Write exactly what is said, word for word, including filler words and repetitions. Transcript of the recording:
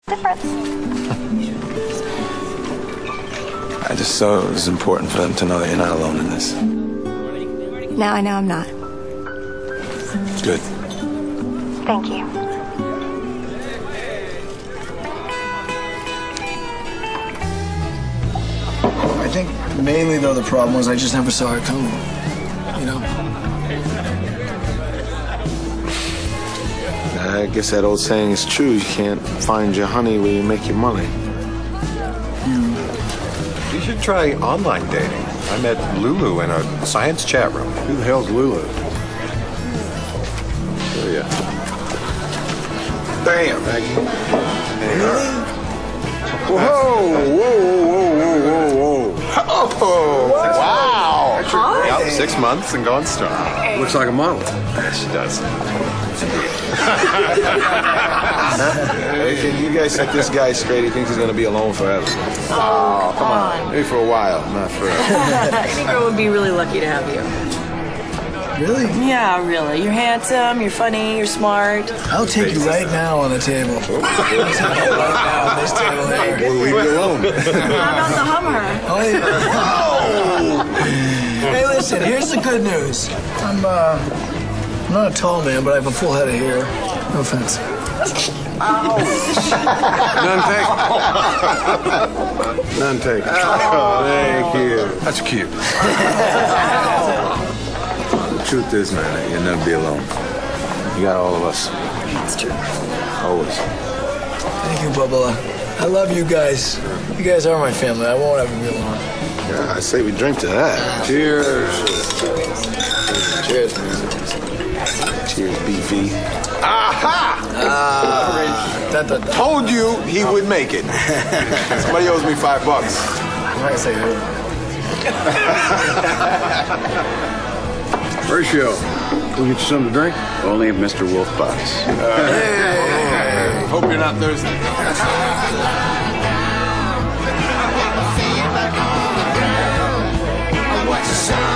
difference. I just thought it was important for them to know that you're not alone in this. Now I know I'm not. Good. Thank you. I think mainly, though, the problem was I just never saw it coming. You know? I guess that old saying is true. You can't find your honey where you make your money. Mm. You should try online dating. I met Lulu in a science chat room. Who the hell's Lulu? Oh, yeah. Bam! Really? Whoa, whoa, whoa, whoa, whoa, whoa. Oh, wow. Yep, six months and gone strong. Looks like a model. She does. Hey, can you guys set this guy straight? He thinks he's going to be alone forever. Oh, come on. Maybe for a while, not forever. Any girl would be really lucky to have you. Really? Yeah, really. You're handsome, you're funny, you're smart. I'll take you right now on the table. I'll take you right now on this table here. We'll leave you alone. How about the Hummer? Oh, yeah. Hey, listen, here's the good news. I'm, uh, I'm not a tall man, but I have a full head of hair. No offense. None taken. None taken. Oh, thank you. That's cute. The truth is, man, you'll never be alone. You got all of us. That's true. Always. Thank you, Bubba. I love you guys. You guys are my family. I won't ever be alone. Yeah, I say we drink to that. Cheers. Cheers, man. Cheers, B V. Aha! Uh, da, da, da. Told you he would make it. Somebody owes me five bucks. I'm not gonna say who. Ratio. We'll get you something to drink? Only if Mister Wolf buys. Hey! Hope you're not thirsty. What's the